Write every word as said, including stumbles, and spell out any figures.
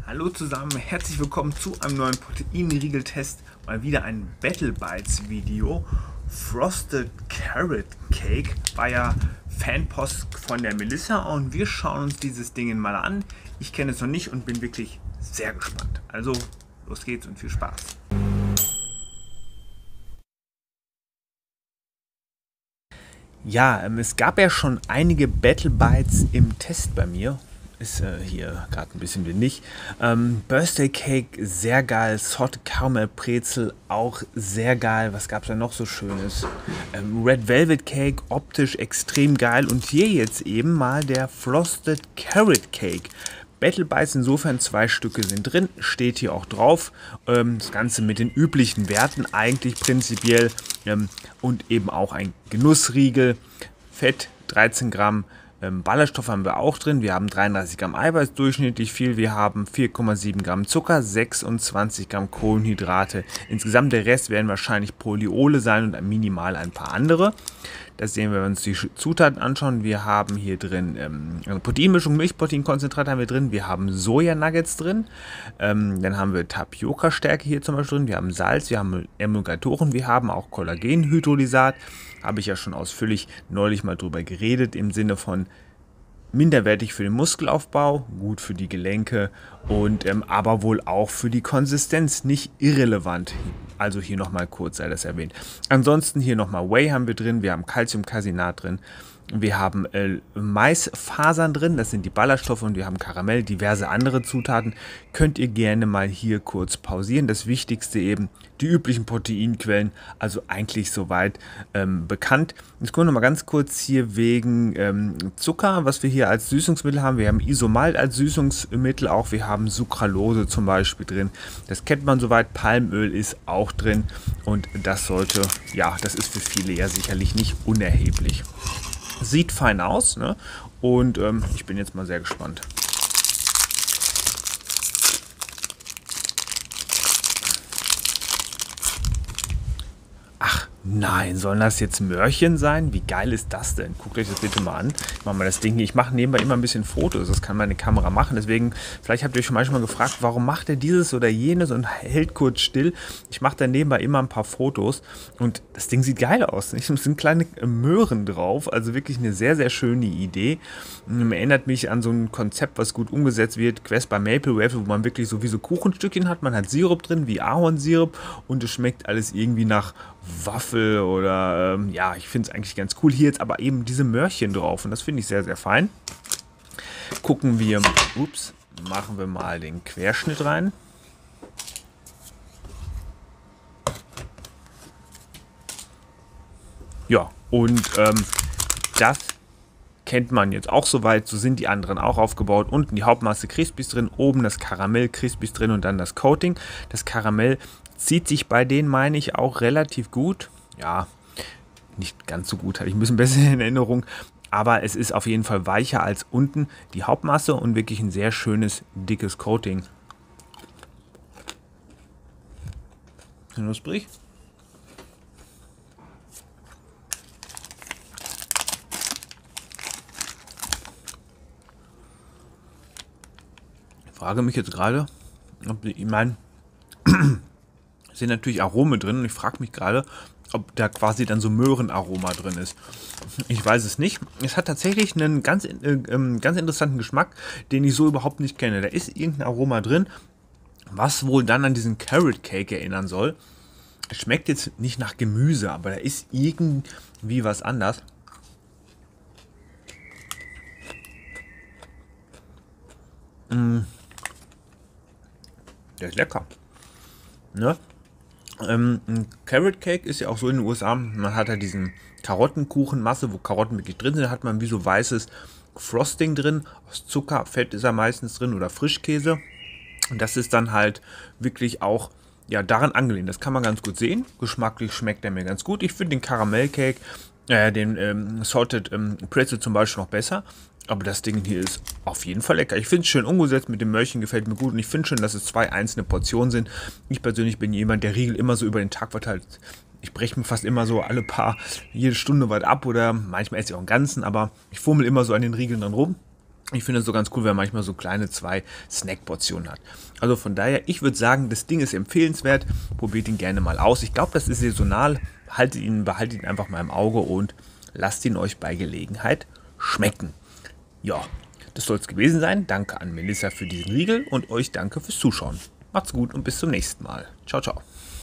Hallo zusammen, herzlich willkommen zu einem neuen Proteinriegel-Test. Mal wieder ein Battle Bites Video. Frosted Carrot Cake war ja Fanpost von der Melissa und wir schauen uns dieses Ding mal an. Ich kenne es noch nicht und bin wirklich sehr gespannt. Also los geht's und viel Spaß. Ja, ähm, es gab ja schon einige Battle Bites im Test bei mir. Ist äh, hier gerade ein bisschen windig. Ähm, Birthday Cake, sehr geil. Salted Caramel Brezel, auch sehr geil. Was gab es da noch so Schönes? Ähm, Red Velvet Cake, optisch extrem geil. Und hier jetzt eben mal der Frosted Carrot Cake. Battle Bites insofern, zwei Stücke sind drin, steht hier auch drauf. Ähm, das Ganze mit den üblichen Werten eigentlich prinzipiell. Ähm, und eben auch ein Genussriegel. Fett, dreizehn Gramm. Ähm, Ballaststoffe haben wir auch drin. Wir haben dreiunddreißig Gramm Eiweiß, durchschnittlich viel. Wir haben vier Komma sieben Gramm Zucker, sechsundzwanzig Gramm Kohlenhydrate. Insgesamt der Rest werden wahrscheinlich Polyole sein und minimal ein paar andere. Das sehen wir, wenn wir uns die Zutaten anschauen. Wir haben hier drin ähm, eine Proteinmischung, Milchproteinkonzentrat haben wir drin. Wir haben Sojanuggets drin. Ähm, dann haben wir Tapioca-Stärke hier zum Beispiel drin. Wir haben Salz, wir haben Emulgatoren, wir haben auch Kollagenhydrolysat. Habe ich ja schon ausführlich neulich mal drüber geredet, im Sinne von minderwertig für den Muskelaufbau, gut für die Gelenke und ähm, aber wohl auch für die Konsistenz nicht irrelevant. Also hier nochmal kurz sei das erwähnt. Ansonsten hier nochmal Whey haben wir drin, wir haben Calciumcasinat drin, wir haben äh, Maisfasern drin, das sind die Ballaststoffe, und wir haben Karamell, diverse andere Zutaten. Könnt ihr gerne mal hier kurz pausieren. Das Wichtigste eben, die üblichen Proteinquellen, also eigentlich soweit ähm, bekannt. Jetzt kommen wir noch mal ganz kurz hier wegen ähm, Zucker, was wir hier als Süßungsmittel haben. Wir haben Isomalt als Süßungsmittel auch, wir haben Sucralose zum Beispiel drin. Das kennt man soweit, Palmöl ist auch drin und das sollte, ja, das ist für viele ja sicherlich nicht unerheblich. Sieht fein aus, ne? Und ähm, ich bin jetzt mal sehr gespannt. Ach nein, sollen das jetzt Möhrchen sein? Wie geil ist das denn? Guckt euch das bitte mal an. Ich mache mal das Ding hier. Ich mache nebenbei immer ein bisschen Fotos. Das kann meine Kamera machen. Deswegen, vielleicht habt ihr euch schon manchmal gefragt, warum macht er dieses oder jenes und hält kurz still. Ich mache dann nebenbei immer ein paar Fotos und das Ding sieht geil aus. Es sind kleine Möhren drauf. Also wirklich eine sehr, sehr schöne Idee. Erinnert mich an so ein Konzept, was gut umgesetzt wird. Quest bei Maple Waffle, wo man wirklich so wie so Kuchenstückchen hat. Man hat Sirup drin, wie Ahornsirup, und es schmeckt alles irgendwie nach Waffel oder ähm, ja, ich finde es eigentlich ganz cool. Hier jetzt aber eben diese Möhrchen drauf und das finde ich sehr, sehr fein. Gucken wir, ups, machen wir mal den Querschnitt rein. Ja, und ähm, das kennt man jetzt auch soweit, so sind die anderen auch aufgebaut. Unten die Hauptmasse Crispies drin, oben das Karamell Crispies drin und dann das Coating. Das Karamell zieht sich bei denen, meine ich, auch relativ gut. Ja, nicht ganz so gut, hatte ich ein bisschen besser in Erinnerung. Aber es ist auf jeden Fall weicher als unten die Hauptmasse und wirklich ein sehr schönes, dickes Coating. Knusprig. Ich frage mich jetzt gerade, ob ich meine, sind natürlich Aromen drin und ich frage mich gerade, ob da quasi dann so Möhrenaroma drin ist. Ich weiß es nicht. Es hat tatsächlich einen ganz, äh, ganz interessanten Geschmack, den ich so überhaupt nicht kenne. Da ist irgendein Aroma drin, was wohl dann an diesen Carrot Cake erinnern soll. Es schmeckt jetzt nicht nach Gemüse, aber da ist irgendwie was anders. Mmh. Der ist lecker. Ne? Ähm, ein Carrot Cake ist ja auch so in den U S A, man hat ja diesen Karottenkuchenmasse, wo Karotten wirklich drin sind, da hat man wie so weißes Frosting drin, aus Zucker, Fett ist er meistens drin oder Frischkäse, und das ist dann halt wirklich auch, ja, daran angelehnt, das kann man ganz gut sehen, geschmacklich schmeckt er mir ganz gut. Ich finde den Karamellcake, äh, den ähm, Salted ähm, Pretzel zum Beispiel noch besser. Aber das Ding hier ist auf jeden Fall lecker. Ich finde es schön umgesetzt, mit dem Möhrchen gefällt mir gut. Und ich finde schön, dass es zwei einzelne Portionen sind. Ich persönlich bin jemand, der Riegel immer so über den Tag verteilt. Ich breche mir fast immer so alle paar, jede Stunde weit ab. Oder manchmal esse ich auch einen ganzen. Aber ich fummel immer so an den Riegeln dann rum. Ich finde es so ganz cool, wenn man manchmal so kleine zwei Snackportionen hat. Also von daher, ich würde sagen, das Ding ist empfehlenswert. Probiert ihn gerne mal aus. Ich glaube, das ist saisonal. Haltet ihn, behaltet ihn einfach mal im Auge und lasst ihn euch bei Gelegenheit schmecken. Ja, das soll es gewesen sein. Danke an Melissa für diesen Riegel und euch danke fürs Zuschauen. Macht's gut und bis zum nächsten Mal. Ciao, ciao.